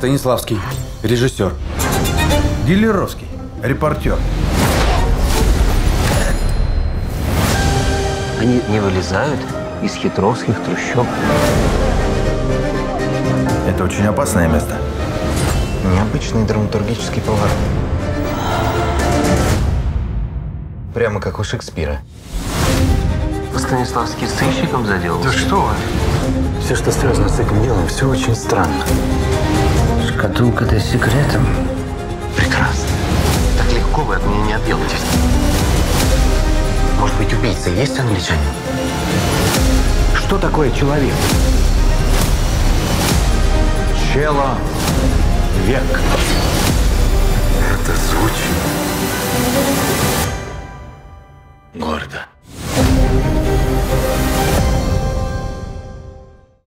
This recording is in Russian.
Станиславский, режиссер. Гиллеровский, репортер. Они не вылезают из хитровских трущоб. Это очень опасное место. Необычный драматургический поворот. Прямо как у Шекспира. Станиславский сыщиком заделался. Да что вы? Все, что связано с этим делом, все очень странно. Шкатулка-то с секретом. Прекрасно. Так легко вы от меня не отделаетесь. Может быть, убийца есть англичанин? Что такое человек? Человек. Это звучит гордо.